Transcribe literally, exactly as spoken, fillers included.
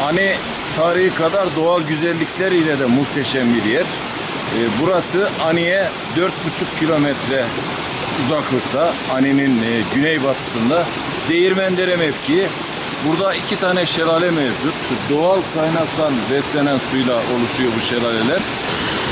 Ani tarihi kadar doğal güzellikleriyle de muhteşem bir yer. E, burası Ani'ye dört buçuk kilometre uzaklıkta, Ani'nin e, güneybatısında Değirmendere mevkii. Burada iki tane şelale mevcut. Doğal kaynaktan beslenen suyla oluşuyor bu şelaleler.